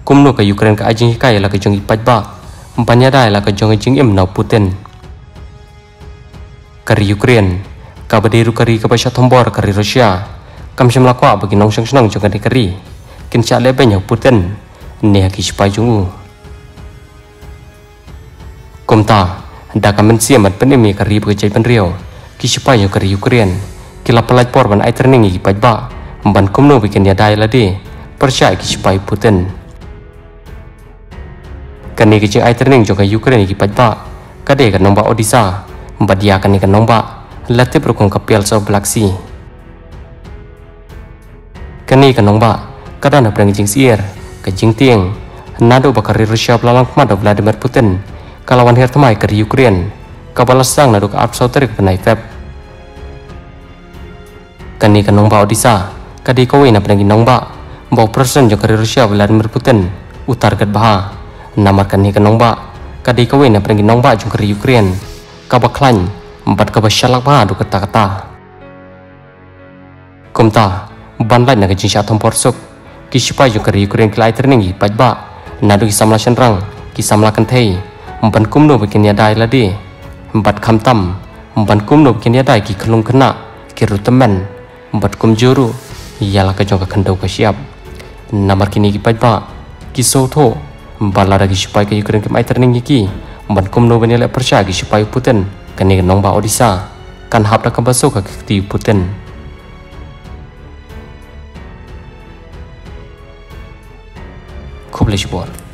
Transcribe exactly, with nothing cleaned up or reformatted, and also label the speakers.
Speaker 1: kumno ka Ukraine ka ajing hikai la ka jong ipat ba mpanya dai la ka jong jing im na Putin kari Ukraine ka badiru kari ka pasha thombor kari Rusia kam shim la kwa bagi nong shang shang jong kari kin cha le benya Putin ne ki spai jungu komta da ka men siamat penemi kari bagi pen rio ki spai yo kari Ukraine kila pelaj por ban ai training i ipat ba ban kumno bikin ya dai la de percaya ki spai Putin kani ki ai training jong ka Ukraine ki ipat ba kade ka nomba Odisa badia kani ka nomba latip rukong ka pial so Black Sea kani ka nomba kada na prang jing sier ka jing tieng nado bakari Rusia belalang mado Vladimir Putin kalawan her thamai ka Ukraine ka balasang nado ka apsau terik penai feb kani ka nomba Odisa kadi ko wena prang nomba bau persen jong ka Rusia Vladimir Putin utar kat baha namar kani ka nomba kadi ko wena prang nomba jong ka Ukraine ka baklan empat ka basyalak baha do kata-kata komta banlai na ka jinsha thompor suk ki sipai jong ka Ukraine klai training i pajba nadu ki samla senrang ki samla kan thei empan kumno bikin ya dai la de empat khamtam empan kumno bikin ya dai ki khlung khna ki rutemen empat kum juru yala ka jong ka khandau ka siap namar kini ki pajba ki sotho balara ki sipai ka Ukraine ki mai training ki empan kumno benela percaya ki sipai Putin kani nongba Odisa kan hapda ka baso ka ki Putin খুব লিখবো